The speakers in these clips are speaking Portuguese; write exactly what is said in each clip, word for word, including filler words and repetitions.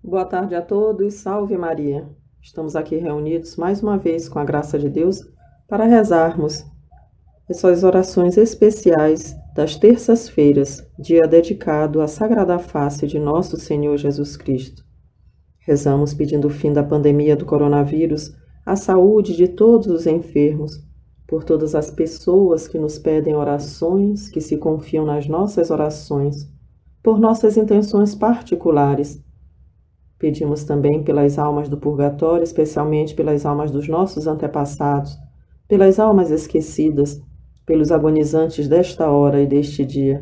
Boa tarde a todos, salve Maria. Estamos aqui reunidos mais uma vez com a graça de Deus para rezarmos essas orações especiais das terças-feiras, dia dedicado à Sagrada Face de Nosso Senhor Jesus Cristo. Rezamos pedindo o fim da pandemia do coronavírus, a saúde de todos os enfermos, por todas as pessoas que nos pedem orações, que se confiam nas nossas orações, por nossas intenções particulares. Pedimos também pelas almas do purgatório, especialmente pelas almas dos nossos antepassados, pelas almas esquecidas, pelos agonizantes desta hora e deste dia.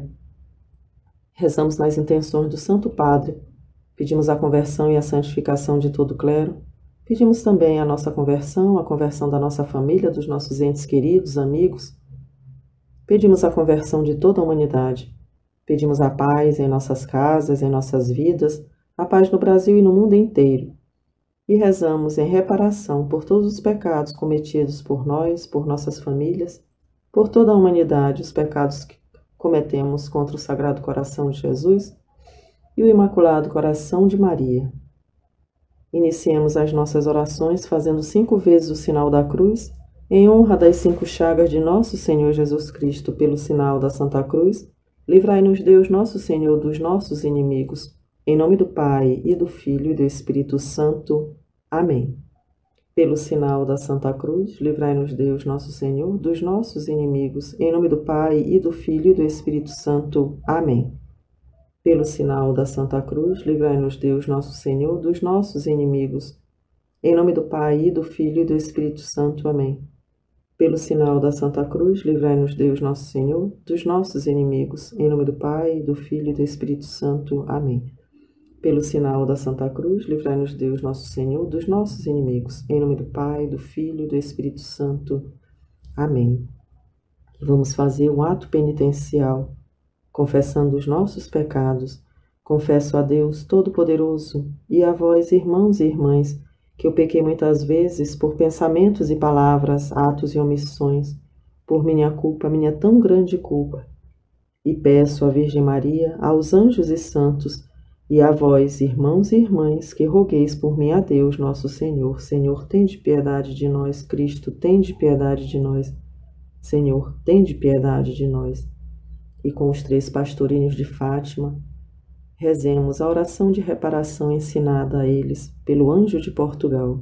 Rezamos nas intenções do Santo Padre, pedimos a conversão e a santificação de todo o clero, pedimos também a nossa conversão, a conversão da nossa família, dos nossos entes queridos, amigos. Pedimos a conversão de toda a humanidade. Pedimos a paz em nossas casas, em nossas vidas, a paz no Brasil e no mundo inteiro. E rezamos em reparação por todos os pecados cometidos por nós, por nossas famílias, por toda a humanidade, os pecados que cometemos contra o Sagrado Coração de Jesus e o Imaculado Coração de Maria. Iniciemos as nossas orações fazendo cinco vezes o sinal da cruz, em honra das cinco chagas de nosso Senhor Jesus Cristo, pelo sinal da Santa Cruz. Livrai-nos Deus, nosso Senhor, dos nossos inimigos. Em nome do Pai, e do Filho, e do Espírito Santo. Amém. Pelo sinal da Santa Cruz, livrai-nos Deus, nosso Senhor, dos nossos inimigos. Em nome do Pai, e do Filho, e do Espírito Santo. Amém. Pelo sinal da Santa Cruz, livrai-nos Deus, nosso Senhor, dos nossos inimigos. Em nome do Pai, e do Filho, e do Espírito Santo. Amém. Pelo sinal da Santa Cruz, livrai-nos Deus, nosso Senhor, dos nossos inimigos. Em nome do Pai, e do Filho, e do Espírito Santo. Amém. Pelo sinal da Santa Cruz, livrai-nos Deus, nosso Senhor, dos nossos inimigos. Em nome do Pai, do Filho e do Espírito Santo. Amém. Vamos fazer um ato penitencial, confessando os nossos pecados. Confesso a Deus Todo-Poderoso e a vós, irmãos e irmãs, que eu pequei muitas vezes por pensamentos e palavras, atos e omissões, por minha culpa, minha tão grande culpa. E peço à Virgem Maria, aos anjos e santos, e a vós, irmãos e irmãs, que rogueis por mim a Deus, nosso Senhor. Senhor, tende piedade de nós. Cristo, tende piedade de nós. Senhor, tende piedade de nós. E com os três pastorinhos de Fátima, rezemos a oração de reparação ensinada a eles pelo anjo de Portugal.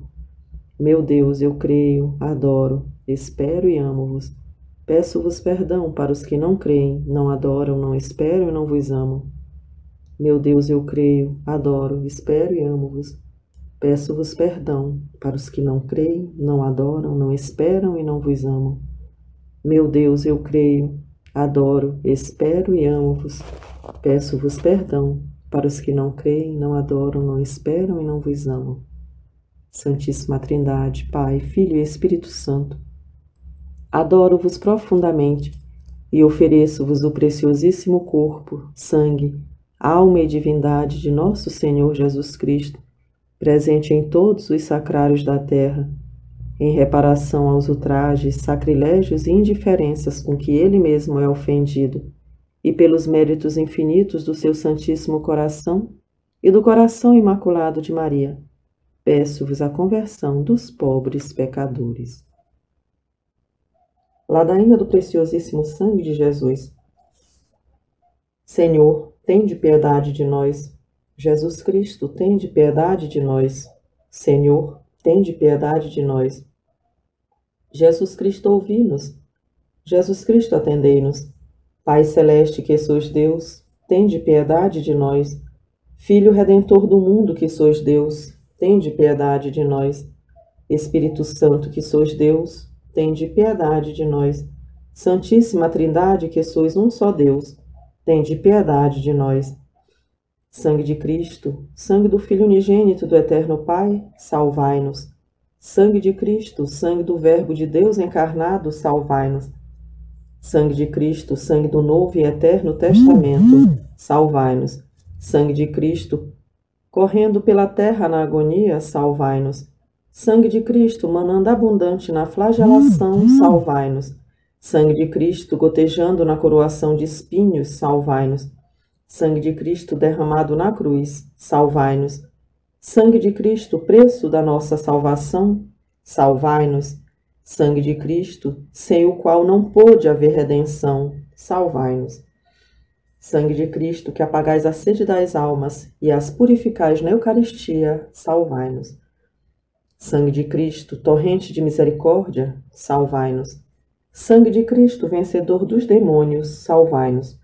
Meu Deus, eu creio, adoro, espero e amo-vos. Peço-vos perdão para os que não creem, não adoram, não esperam e não vos amam. Meu Deus, eu creio, adoro, espero e amo-vos. Peço-vos perdão para os que não creem, não adoram, não esperam e não vos amam. Meu Deus, eu creio, adoro, espero e amo-vos. Peço-vos perdão para os que não creem, não adoram, não esperam e não vos amam. Santíssima Trindade, Pai, Filho e Espírito Santo, adoro-vos profundamente e ofereço-vos o preciosíssimo corpo, sangue, alma e divindade de nosso Senhor Jesus Cristo, presente em todos os sacrários da terra, em reparação aos ultrajes, sacrilégios e indiferenças com que ele mesmo é ofendido, e pelos méritos infinitos do seu Santíssimo Coração e do Coração Imaculado de Maria, peço-vos a conversão dos pobres pecadores. Ladainha do preciosíssimo sangue de Jesus. Senhor, tende piedade de nós. Jesus Cristo, tende piedade de nós. Senhor, tende piedade de nós. Jesus Cristo, ouvi-nos. Jesus Cristo, atendei-nos. Pai celeste, que sois Deus, tende piedade de nós. Filho Redentor do mundo, que sois Deus, tende piedade de nós. Espírito Santo, que sois Deus, tende piedade de nós. Santíssima Trindade, que sois um só Deus, tende piedade de nós. Sangue de Cristo, sangue do Filho unigênito do Eterno Pai, salvai-nos. Sangue de Cristo, sangue do Verbo de Deus encarnado, salvai-nos. Sangue de Cristo, sangue do Novo e Eterno Testamento, salvai-nos. Sangue de Cristo, correndo pela terra na agonia, salvai-nos. Sangue de Cristo, manando abundante na flagelação, salvai-nos. Sangue de Cristo, gotejando na coroação de espinhos, salvai-nos. Sangue de Cristo derramado na cruz, salvai-nos. Sangue de Cristo, preço da nossa salvação, salvai-nos. Sangue de Cristo, sem o qual não pôde haver redenção, salvai-nos. Sangue de Cristo, que apagais a sede das almas e as purificais na Eucaristia, salvai-nos. Sangue de Cristo, torrente de misericórdia, salvai-nos. Sangue de Cristo, vencedor dos demônios, salvai-nos.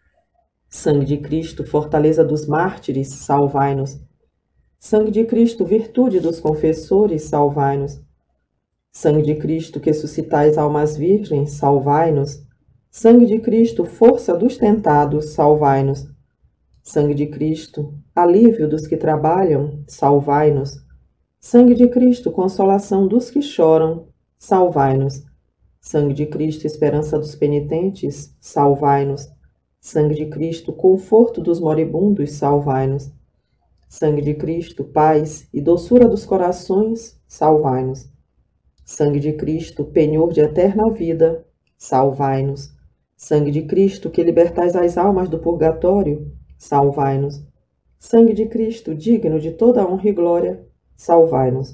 Sangue de Cristo, fortaleza dos mártires, salvai-nos. Sangue de Cristo, virtude dos confessores, salvai-nos. Sangue de Cristo, que suscitais almas virgens, salvai-nos. Sangue de Cristo, força dos tentados, salvai-nos. Sangue de Cristo, alívio dos que trabalham, salvai-nos. Sangue de Cristo, consolação dos que choram, salvai-nos. Sangue de Cristo, esperança dos penitentes, salvai-nos. Sangue de Cristo, conforto dos moribundos, salvai-nos. Sangue de Cristo, paz e doçura dos corações, salvai-nos. Sangue de Cristo, penhor de eterna vida, salvai-nos. Sangue de Cristo, que libertais as almas do purgatório, salvai-nos. Sangue de Cristo, digno de toda honra e glória, salvai-nos.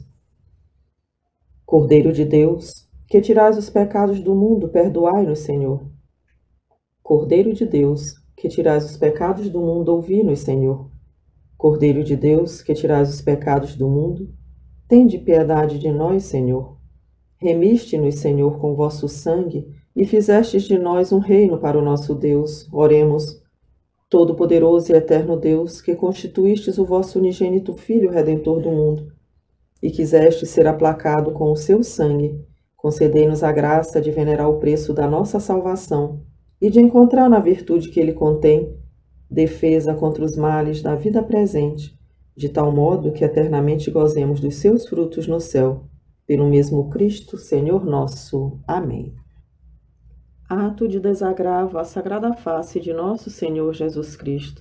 Cordeiro de Deus, que tirais os pecados do mundo, perdoai-nos, Senhor. Cordeiro de Deus, que tirais os pecados do mundo, ouvi-nos, Senhor. Cordeiro de Deus, que tirais os pecados do mundo, tende piedade de nós, Senhor. Remiste-nos, Senhor, com vosso sangue, e fizestes de nós um reino para o nosso Deus. Oremos. Todo-Poderoso e eterno Deus, que constituístes o vosso unigênito Filho Redentor do mundo, e quisestes ser aplacado com o seu sangue, concedei-nos a graça de venerar o preço da nossa salvação e de encontrar na virtude que ele contém defesa contra os males da vida presente, de tal modo que eternamente gozemos dos seus frutos no céu. Pelo mesmo Cristo, Senhor nosso. Amém. Ato de desagravo à sagrada face de nosso Senhor Jesus Cristo.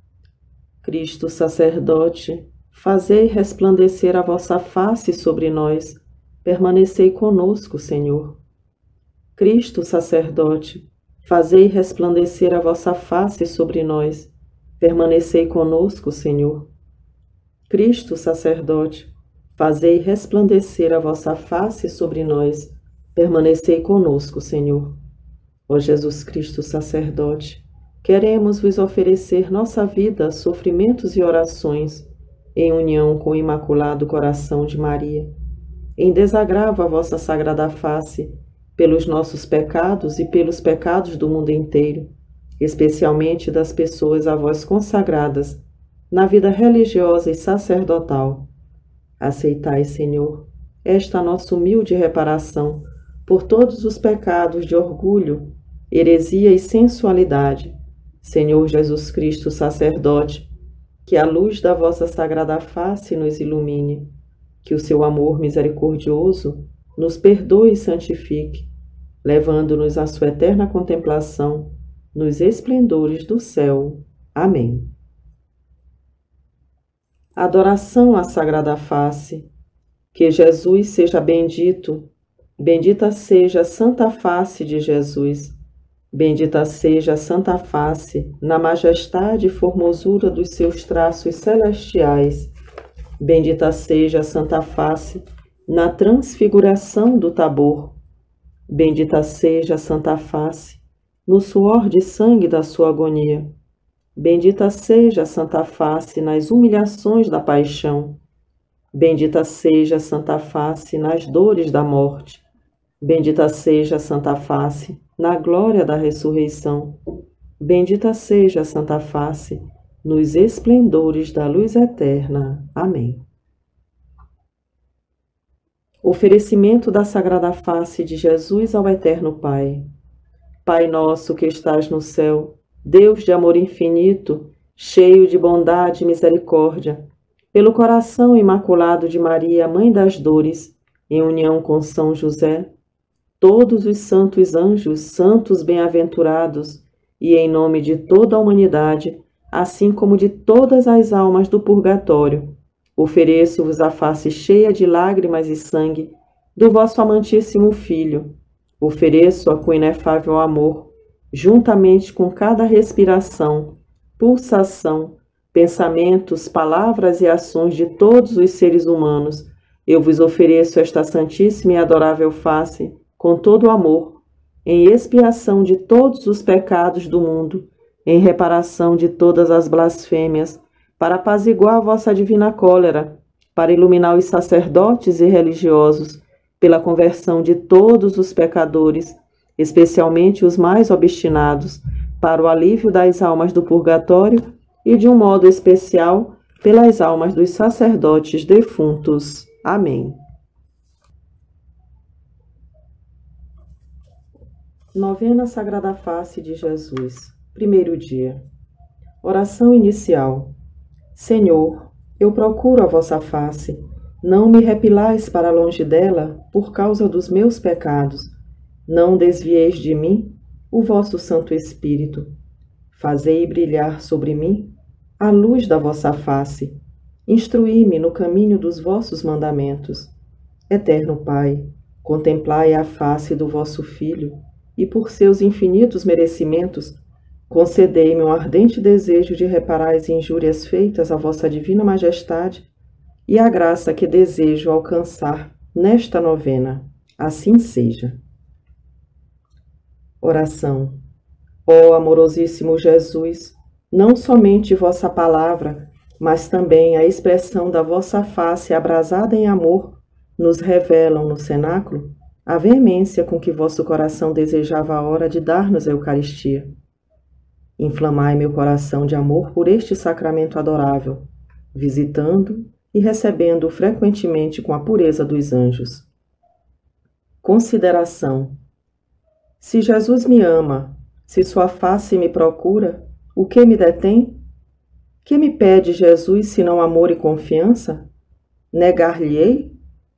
Cristo sacerdote, fazei resplandecer a vossa face sobre nós, permanecei conosco, Senhor. Cristo sacerdote, fazei resplandecer a vossa face sobre nós, permanecei conosco, Senhor. Cristo sacerdote, fazei resplandecer a vossa face sobre nós, permanecei conosco, Senhor. Ó Jesus Cristo sacerdote, queremos vos oferecer nossa vida, sofrimentos e orações, em união com o Imaculado Coração de Maria, em desagravo à vossa sagrada face, pelos nossos pecados e pelos pecados do mundo inteiro, especialmente das pessoas a vós consagradas, na vida religiosa e sacerdotal. Aceitai, Senhor, esta nossa humilde reparação por todos os pecados de orgulho, heresia e sensualidade. Senhor Jesus Cristo, sacerdote, que a luz da vossa sagrada face nos ilumine, que o seu amor misericordioso nos perdoe e santifique, levando-nos à sua eterna contemplação nos esplendores do céu. Amém. Adoração à sagrada face. Que Jesus seja bendito, bendita seja a santa face de Jesus, bendita seja a santa face na majestade e formosura dos seus traços celestiais, bendita seja a santa face na transfiguração do Tabor, bendita seja a santa face no suor de sangue da sua agonia, bendita seja a santa face nas humilhações da paixão, bendita seja a santa face nas dores da morte, bendita seja a santa face na glória da ressurreição, bendita seja a santa face nos esplendores da luz eterna. Amém. Oferecimento da sagrada face de Jesus ao eterno Pai. Pai nosso que estás no céu, Deus de amor infinito, cheio de bondade e misericórdia, pelo coração imaculado de Maria, Mãe das Dores, em união com São José, todos os santos anjos, santos bem-aventurados, e em nome de toda a humanidade, assim como de todas as almas do purgatório, ofereço-vos a face cheia de lágrimas e sangue do vosso amantíssimo Filho. Ofereço-a com inefável amor, juntamente com cada respiração, pulsação, pensamentos, palavras e ações de todos os seres humanos, eu vos ofereço esta santíssima e adorável face, com todo o amor, em expiação de todos os pecados do mundo, em reparação de todas as blasfêmias, para apaziguar a vossa divina cólera, para iluminar os sacerdotes e religiosos, pela conversão de todos os pecadores, especialmente os mais obstinados, para o alívio das almas do purgatório e, de um modo especial, pelas almas dos sacerdotes defuntos. Amém. Novena Sagrada Face de Jesus. Primeiro dia. Oração inicial. Senhor, eu procuro a vossa face. Não me repilais para longe dela por causa dos meus pecados. Não desvieis de mim o vosso Santo Espírito. Fazei brilhar sobre mim a luz da vossa face. Instruí-me no caminho dos vossos mandamentos. Eterno Pai, contemplai a face do vosso Filho e, por seus infinitos merecimentos, concedei-me um ardente desejo de reparar as injúrias feitas à vossa divina majestade e a graça que desejo alcançar nesta novena. Assim seja. Oração. Ó amorosíssimo Jesus, não somente vossa palavra, mas também a expressão da vossa face abrasada em amor nos revelam no cenáculo a veemência com que vosso coração desejava a hora de dar-nos a Eucaristia. Inflamai meu coração de amor por este sacramento adorável, visitando e recebendo-o frequentemente com a pureza dos anjos. Consideração. Se Jesus me ama, se sua face me procura, o que me detém? Que me pede Jesus senão amor e confiança? Negar-lhe-ei?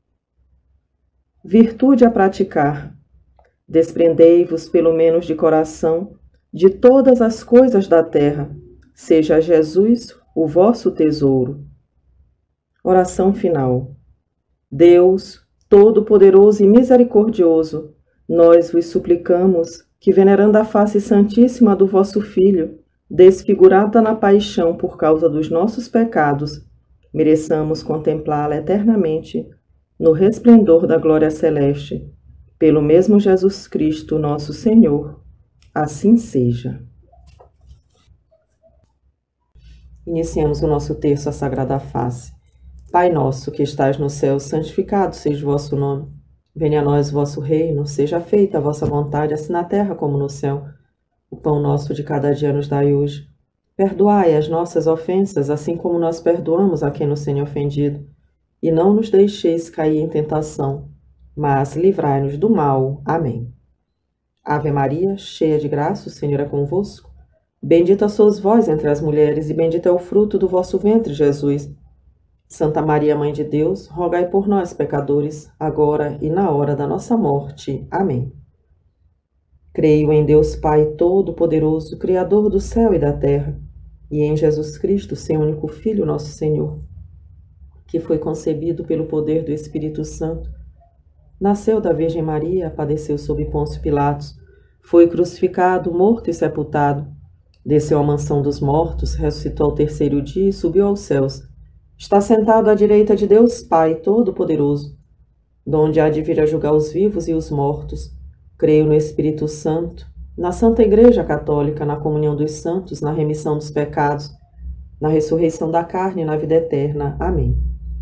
Virtude a praticar. Desprendei-vos pelo menos de coração de todas as coisas da terra, seja Jesus o vosso tesouro. Oração final. Deus, todo-poderoso e misericordioso, nós vos suplicamos que, venerando a face santíssima do vosso Filho, desfigurada na paixão por causa dos nossos pecados, mereçamos contemplá-la eternamente no resplendor da glória celeste, pelo mesmo Jesus Cristo, nosso Senhor. Assim seja. Iniciamos o nosso terço, a Sagrada Face. Pai nosso, que estais no céu, santificado seja o vosso nome. Venha a nós o vosso reino, seja feita a vossa vontade, assim na terra como no céu. O pão nosso de cada dia nos dai hoje. Perdoai as nossas ofensas, assim como nós perdoamos a quem nos tem ofendido. E não nos deixeis cair em tentação, mas livrai-nos do mal. Amém. Ave Maria, cheia de graça, o Senhor é convosco. Bendita sois vós entre as mulheres, e bendito é o fruto do vosso ventre, Jesus. Santa Maria, Mãe de Deus, rogai por nós, pecadores, agora e na hora da nossa morte. Amém. Creio em Deus Pai Todo-Poderoso, Criador do céu e da terra, e em Jesus Cristo, seu único Filho, nosso Senhor, que foi concebido pelo poder do Espírito Santo, nasceu da Virgem Maria, padeceu sob Pôncio Pilatos, foi crucificado, morto e sepultado, desceu à mansão dos mortos, ressuscitou ao terceiro dia e subiu aos céus. Está sentado à direita de Deus Pai Todo-Poderoso, donde há de vir a julgar os vivos e os mortos. Creio no Espírito Santo, na Santa Igreja Católica, na comunhão dos santos, na remissão dos pecados, na ressurreição da carne e na vida eterna. Amém.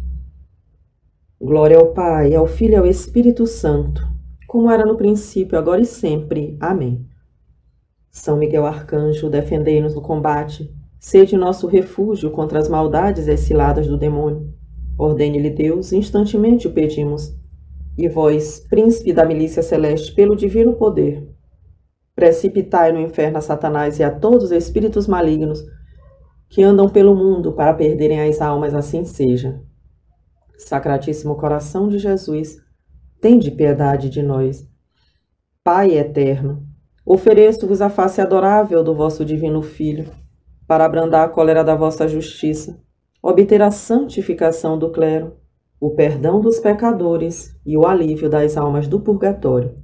Glória ao Pai, ao Filho e ao Espírito Santo, como era no princípio, agora e sempre. Amém. São Miguel Arcanjo, defendei-nos no combate. Sede nosso refúgio contra as maldades e as ciladas do demônio. Ordene-lhe Deus, instantemente o pedimos. E vós, príncipe da milícia celeste, pelo divino poder, precipitai no inferno a Satanás e a todos os espíritos malignos que andam pelo mundo para perderem as almas, assim seja. Sacratíssimo coração de Jesus, tende piedade de nós. Pai eterno, ofereço-vos a face adorável do vosso divino Filho, para abrandar a cólera da vossa justiça, obter a santificação do clero, o perdão dos pecadores e o alívio das almas do purgatório.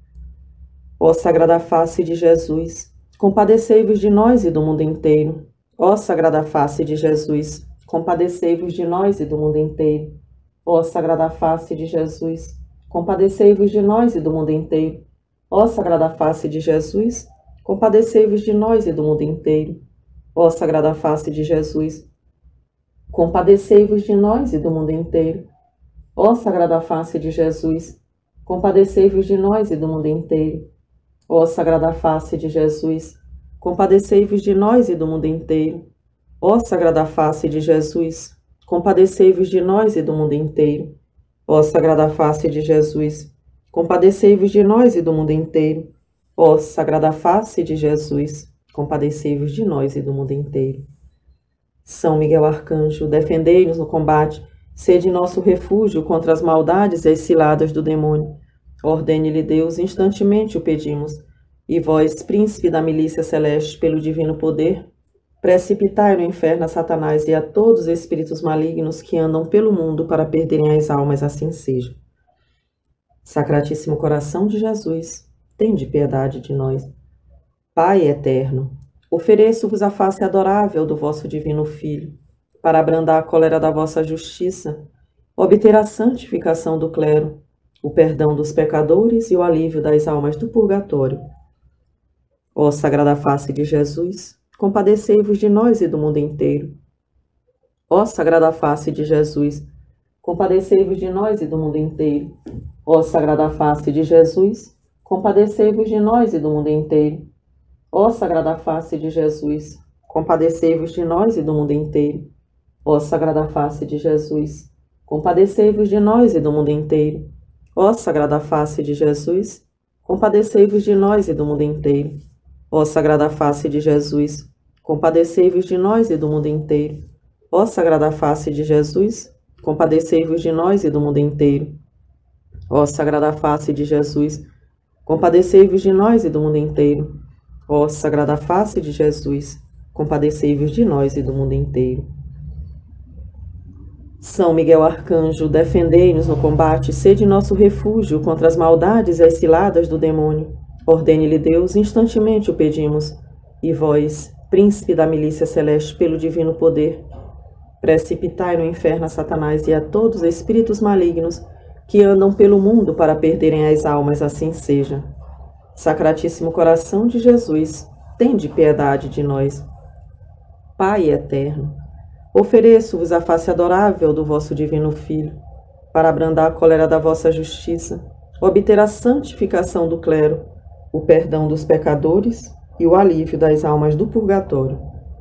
Ó Sagrada Face de Jesus, compadecei-vos de nós e do mundo inteiro. Ó Sagrada Face de Jesus, compadecei-vos de nós e do mundo inteiro. Ó Sagrada Face de Jesus, compadecei-vos de nós e do mundo inteiro. Ó Sagrada Face de Jesus, compadecei-vos de nós e do mundo inteiro. Ó Sagrada Face de Jesus, compadecei-vos de nós e do mundo inteiro. Ó Sagrada Face de Jesus, compadecei-vos de nós e do mundo inteiro. Ó Sagrada Face de Jesus, compadecei-vos de nós e do mundo inteiro. Ó Sagrada Face de Jesus, compadecei-vos de nós e do mundo inteiro. Ó Sagrada Face de Jesus, compadecei-vos de nós e do mundo inteiro. Ó Sagrada Face de Jesus, compadecei-vos de nós e do mundo inteiro. São Miguel Arcanjo, defendei-nos no combate, sede nosso refúgio contra as maldades e as ciladas do demônio. Ordene-lhe Deus, instantemente o pedimos, e vós, príncipe da milícia celeste, pelo divino poder, precipitai no inferno a Satanás e a todos os espíritos malignos que andam pelo mundo para perderem as almas, assim seja. Sacratíssimo coração de Jesus, tende piedade de nós. Pai eterno, ofereço-vos a face adorável do vosso divino Filho, para abrandar a cólera da vossa justiça, obter a santificação do clero, o perdão dos pecadores e o alívio das almas do purgatório. Ó Sagrada Face de Jesus, compadecei-vos de nós e do mundo inteiro. Ó Sagrada Face de Jesus, compadecei-vos de nós e do mundo inteiro. Ó Sagrada Face de Jesus, compadecei-vos de nós e do mundo inteiro. Ó Sagrada Face de Jesus, compadecei-vos de nós e do mundo inteiro. Ó Sagrada Face de Jesus, compadecei-vos de nós e do mundo inteiro. Ó Sagrada Face de Jesus, compadecei-vos de nós e do mundo inteiro. Ó Sagrada Face de Jesus, compadecei-vos de nós e do mundo inteiro. Ó Sagrada Face de Jesus, compadecei-vos de nós e do mundo inteiro. Ó Sagrada Face de Jesus, compadecei-vos de nós e do mundo inteiro. Ó Sagrada Face de Jesus, compadecei-vos de nós e do mundo inteiro. São Miguel Arcanjo, defendei-nos no combate, sede nosso refúgio contra as maldades e as ciladas do demônio. Ordene-lhe Deus, instantemente o pedimos, e vós, príncipe da milícia celeste, pelo divino poder, precipitai no inferno a Satanás e a todos os espíritos malignos que andam pelo mundo para perderem as almas, assim seja. Sacratíssimo coração de Jesus, tende piedade de nós. Pai eterno, ofereço-vos a face adorável do vosso divino Filho, para abrandar a cólera da vossa justiça, obter a santificação do clero, o perdão dos pecadores e o alívio das almas do purgatório.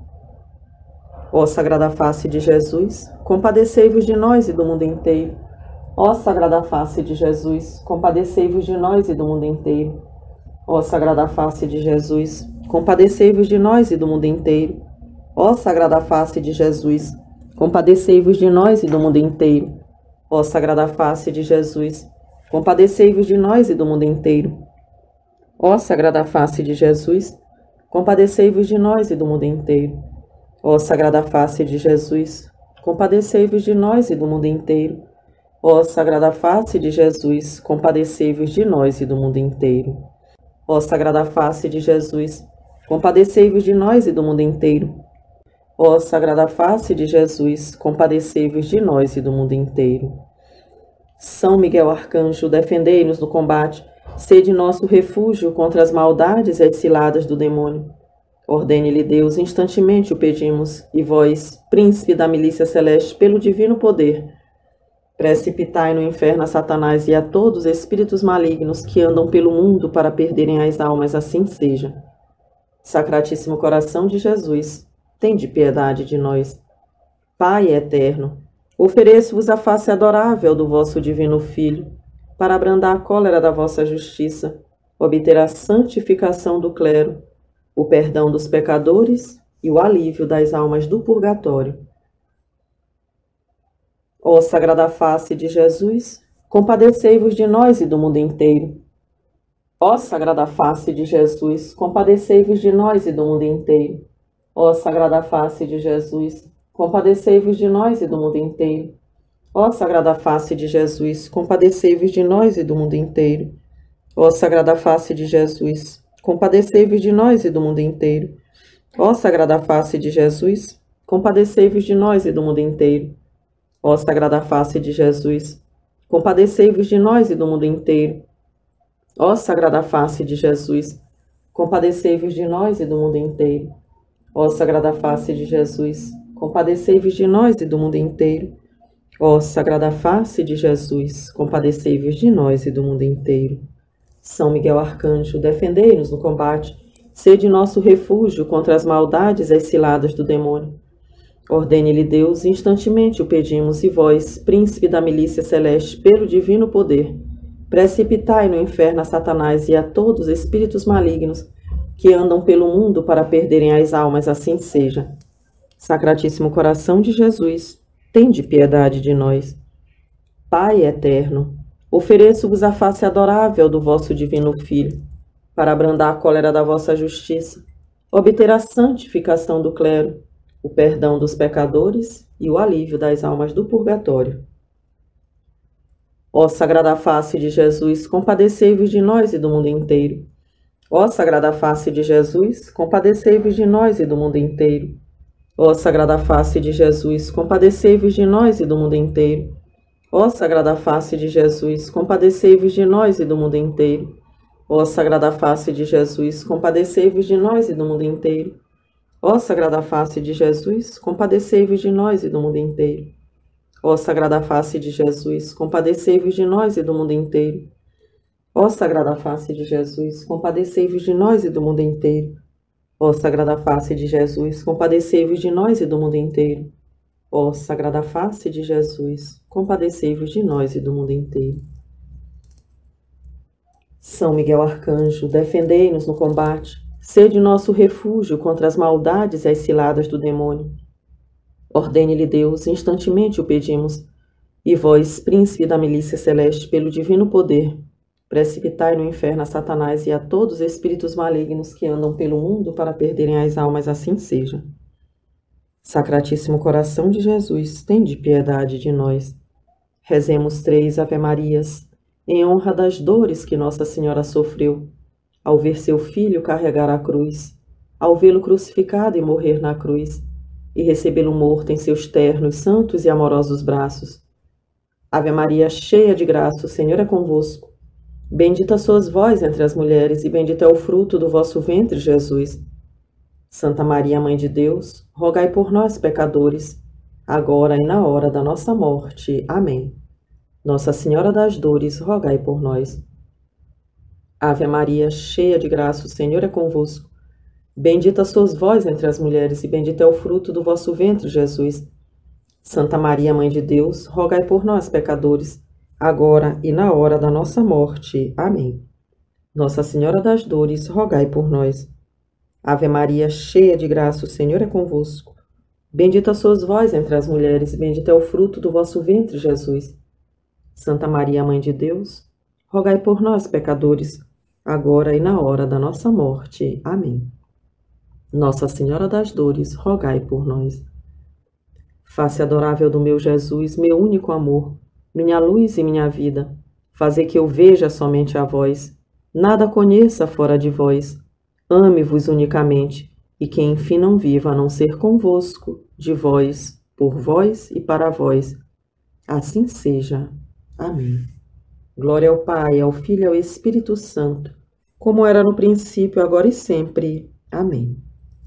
Ó Sagrada Face de Jesus, compadecei-vos de nós e do mundo inteiro. Ó Sagrada Face de Jesus, compadecei-vos de nós e do mundo inteiro. Ó Sagrada Face de Jesus, compadecei-vos de nós e do mundo inteiro. Ó Sagrada Face de Jesus, compadecei-vos de nós e do mundo inteiro. Ó Sagrada Face de Jesus, compadecei-vos de nós e do mundo inteiro. Ó Sagrada Face de Jesus, compadecei-vos de nós e do mundo inteiro. Ó Sagrada Face de Jesus, compadecei-vos de nós e do mundo inteiro. Ó Sagrada Face de Jesus, compadecei-vos de nós e do mundo inteiro. Ó Sagrada Face de Jesus, compadecei-vos de nós e do mundo inteiro. Ó Sagrada Face de Jesus, compadecei-vos de nós e do mundo inteiro. São Miguel Arcanjo, defendei-nos no combate, sede nosso refúgio contra as maldades e as ciladas do demônio. Ordene-lhe Deus, instantemente o pedimos, e vós, príncipe da milícia celeste, pelo divino poder, precipitai no inferno a Satanás e a todos os espíritos malignos que andam pelo mundo para perderem as almas, assim seja. Sacratíssimo coração de Jesus, tende piedade de nós. Pai eterno, ofereço-vos a face adorável do vosso divino Filho, para abrandar a cólera da vossa justiça, obter a santificação do clero, o perdão dos pecadores e o alívio das almas do purgatório. Ó Sagrada Face de Jesus, compadecei-vos de nós e do mundo inteiro. Ó Sagrada Face de Jesus, compadecei-vos de nós e do mundo inteiro. Ó Sagrada Face de Jesus, compadecei-vos de nós e do mundo inteiro. Ó Sagrada Face de Jesus, compadecei-vos de nós e do mundo inteiro. Ó Sagrada Face de Jesus, compadecei-vos de nós e do mundo inteiro. Ó Sagrada Face de Jesus, compadecei-vos de nós e do mundo inteiro. Ó Sagrada Face de Jesus, compadecei-vos de nós e do mundo inteiro. Ó Sagrada Face de Jesus, compadecei-vos de nós e do mundo inteiro. Ó Sagrada Face de Jesus, compadecei-vos de nós e do mundo inteiro. Ó Sagrada Face de Jesus, compadecei-vos de nós e do mundo inteiro. São Miguel Arcanjo, defendei-nos no combate, sede nosso refúgio contra as maldades e as ciladas do demônio. Ordene-lhe Deus, instantemente o pedimos, e vós, príncipe da milícia celeste, pelo divino poder, precipitai no inferno a Satanás e a todos os espíritos malignos que andam pelo mundo para perderem as almas, assim seja. Sacratíssimo coração de Jesus, tende piedade de nós. Pai eterno, ofereço-vos a face adorável do vosso divino Filho, para abrandar a cólera da vossa justiça, obter a santificação do clero, o perdão dos pecadores e o alívio das almas do purgatório. Ó Sagrada Face de Jesus, compadecei-vos de nós e do mundo inteiro. Ó Sagrada Face de Jesus, compadecei-vos de nós e do mundo inteiro. Ó Sagrada Face de Jesus, compadecei-vos de nós e do mundo inteiro. Ó Sagrada Face de Jesus, compadecei-vos de nós e do mundo inteiro. Ó Sagrada Face de Jesus, compadecei-vos de nós e do mundo inteiro. Ó Sagrada Face de Jesus, compadecei-vos de nós e do mundo inteiro. Ó Sagrada Face de Jesus, compadecei-vos de nós e do mundo inteiro. Ó Sagrada Face de Jesus, compadecei-vos de nós e do mundo inteiro. Ó Sagrada Face de Jesus, compadecei-vos de nós e do mundo inteiro. Ó Sagrada Face de Jesus, compadecei-vos de nós e do mundo inteiro. São Miguel Arcanjo, defendei-nos no combate, sede nosso refúgio contra as maldades e as ciladas do demônio. Ordene-lhe Deus, instantemente o pedimos, e vós, príncipe da milícia celeste, pelo divino poder, precipitai no inferno a Satanás e a todos os espíritos malignos que andam pelo mundo para perderem as almas, assim seja. Sacratíssimo coração de Jesus, tende piedade de nós. Rezemos três Ave-Marias, em honra das dores que Nossa Senhora sofreu, ao ver seu filho carregar a cruz, ao vê-lo crucificado e morrer na cruz, e recebê-lo morto em seus ternos, santos e amorosos braços. Ave Maria, cheia de graça, o Senhor é convosco. Bendita sois vós entre as mulheres, e bendito é o fruto do vosso ventre, Jesus. Santa Maria, Mãe de Deus, rogai por nós, pecadores, agora e na hora da nossa morte. Amém. Nossa Senhora das Dores, rogai por nós. Ave Maria, cheia de graça, o Senhor é convosco. Bendita sois vós entre as mulheres, e bendito é o fruto do vosso ventre, Jesus. Santa Maria, Mãe de Deus, rogai por nós, pecadores, agora e na hora da nossa morte. Amém. Nossa Senhora das Dores, rogai por nós. Ave Maria, cheia de graça, o Senhor é convosco. Bendita sois vós entre as mulheres, e bendito é o fruto do vosso ventre, Jesus. Santa Maria, Mãe de Deus, rogai por nós, pecadores, agora e na hora da nossa morte. Amém. Nossa Senhora das Dores, rogai por nós. Face adorável do meu Jesus, meu único amor, minha luz e minha vida, fazei que eu veja somente a vós, nada conheça fora de vós, ame-vos unicamente, e que enfim não viva a não ser convosco, de vós, por vós e para vós. Assim seja. Amém. Glória ao Pai, ao Filho e ao Espírito Santo, como era no princípio, agora e sempre. Amém.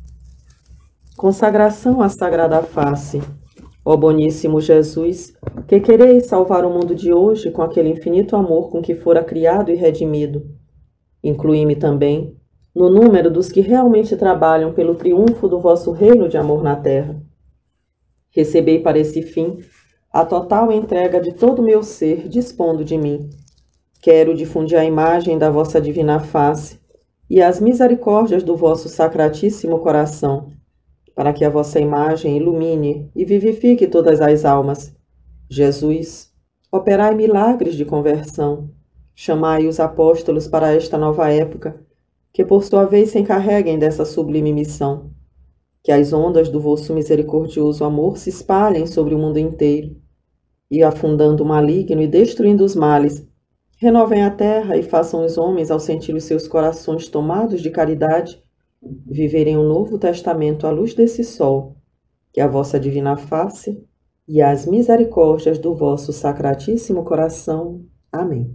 Consagração à Sagrada Face. Ó boníssimo Jesus, que quereis salvar o mundo de hoje com aquele infinito amor com que fora criado e redimido, inclui-me também no número dos que realmente trabalham pelo triunfo do vosso reino de amor na terra. Recebei para esse fim a total entrega de todo o meu ser, dispondo de mim. Quero difundir a imagem da vossa divina face e as misericórdias do vosso sacratíssimo coração, para que a vossa imagem ilumine e vivifique todas as almas. Jesus, operai milagres de conversão, chamai os apóstolos para esta nova época, que por sua vez se encarreguem dessa sublime missão. Que as ondas do vosso misericordioso amor se espalhem sobre o mundo inteiro, e afundando o maligno e destruindo os males, renovem a terra e façam os homens, ao sentir os seus corações tomados de caridade, viverem um novo testamento à luz desse sol, que a vossa divina face e as misericórdias do vosso sacratíssimo coração. Amém.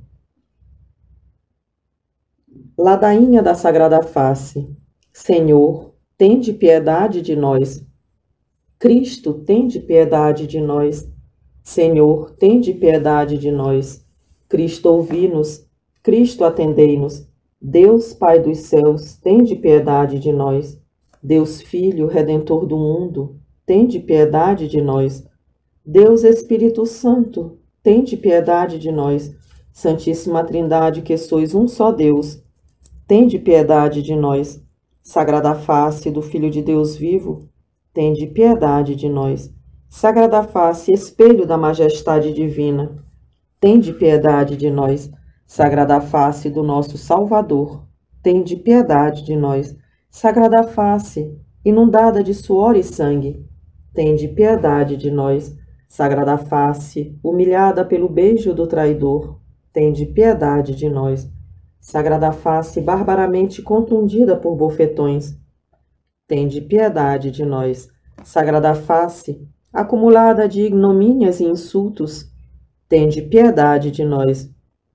Ladainha da Sagrada Face. Senhor, tende piedade de nós. Cristo, tende piedade de nós. Senhor, tende piedade de nós. Cristo, ouvi-nos. Cristo, atendei-nos. Deus, Pai dos céus, tende piedade de nós. Deus, Filho, Redentor do mundo, tende piedade de nós. Deus, Espírito Santo, tende piedade de nós. Santíssima Trindade, que sois um só Deus, tende piedade de nós. Sagrada face do Filho de Deus vivo, tende piedade de nós. Sagrada face, espelho da majestade divina, tende piedade de nós. Sagrada face do nosso Salvador, tende piedade de nós. Sagrada face, inundada de suor e sangue, tende piedade de nós. Sagrada face, humilhada pelo beijo do traidor, tende piedade de nós. Sagrada face, barbaramente contundida por bofetões, tende piedade de nós. Sagrada face, acumulada de ignomínias e insultos, tende piedade de nós.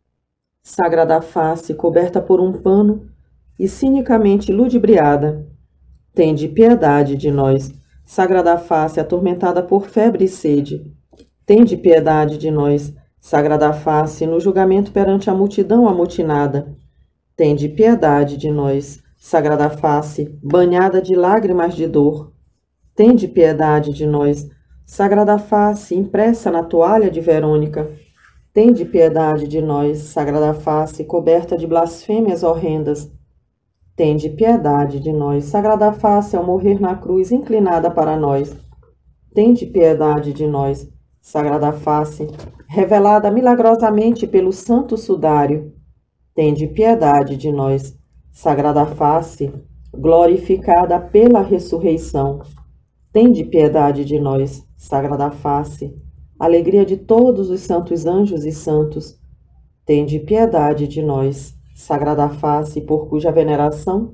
Sagrada face, coberta por um pano e cinicamente ludibriada, tende piedade de nós. Sagrada face, atormentada por febre e sede, tende piedade de nós. Sagrada face, no julgamento perante a multidão amotinada, tende piedade de nós. Sagrada face, banhada de lágrimas de dor, tende piedade de nós. Sagrada face, impressa na toalha de Verônica, tende piedade de nós. Sagrada face, coberta de blasfêmias horrendas, tende piedade de nós. Sagrada face, ao morrer na cruz, inclinada para nós, tende piedade de nós. Sagrada face, revelada milagrosamente pelo santo sudário, tende piedade de nós. Sagrada face, glorificada pela ressurreição, tende piedade de nós. Sagrada face, alegria de todos os santos anjos e santos, tende piedade de nós. Sagrada face, por cuja veneração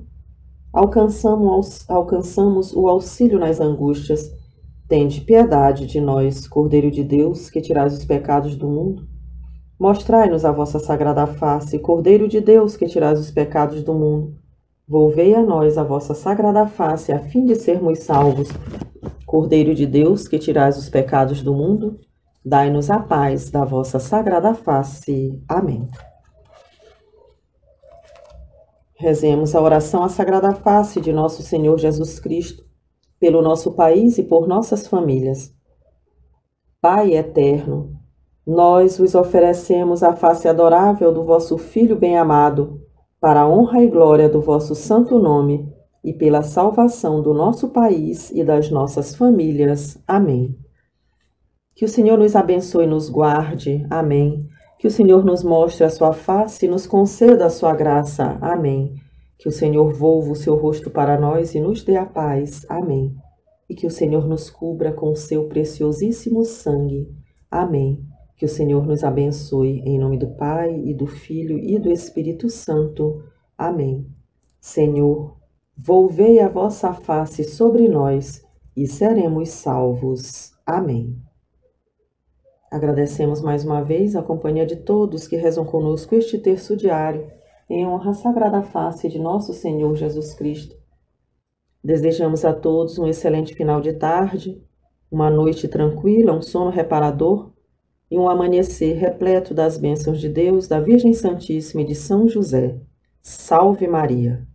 alcançamos, alcançamos o auxílio nas angústias, tende piedade de nós. Cordeiro de Deus, que tirais os pecados do mundo, mostrai-nos a vossa sagrada face. Cordeiro de Deus, que tirais os pecados do mundo, volvei a nós a vossa sagrada face, a fim de sermos salvos. Cordeiro de Deus, que tirais os pecados do mundo, dai-nos a paz da vossa sagrada face. Amém. Rezemos a oração à sagrada face de nosso Senhor Jesus Cristo, pelo nosso país e por nossas famílias. Pai eterno, nós vos oferecemos a face adorável do vosso Filho bem-amado, para a honra e glória do vosso santo nome e pela salvação do nosso país e das nossas famílias. Amém. Que o Senhor nos abençoe e nos guarde. Amém. Que o Senhor nos mostre a sua face e nos conceda a sua graça. Amém. Que o Senhor volva o seu rosto para nós e nos dê a paz. Amém. E que o Senhor nos cubra com o seu preciosíssimo sangue. Amém. Que o Senhor nos abençoe, em nome do Pai, e do Filho, e do Espírito Santo. Amém. Senhor, volvei a vossa face sobre nós, e seremos salvos. Amém. Agradecemos mais uma vez a companhia de todos que rezam conosco este terço diário, em honra à sagrada face de nosso Senhor Jesus Cristo. Desejamos a todos um excelente final de tarde, uma noite tranquila, um sono reparador e um amanhecer repleto das bênçãos de Deus, da Virgem Santíssima e de São José. Salve Maria!